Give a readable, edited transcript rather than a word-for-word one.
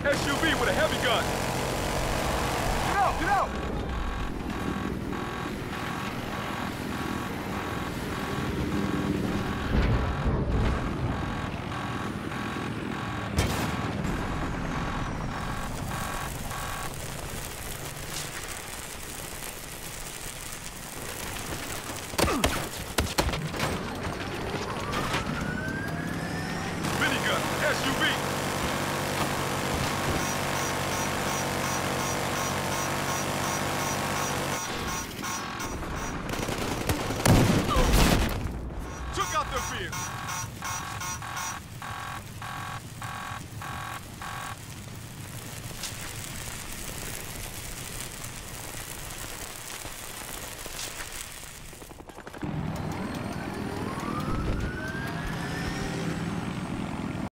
SUV with a heavy gun. Get out, get out! Minigun, SUV.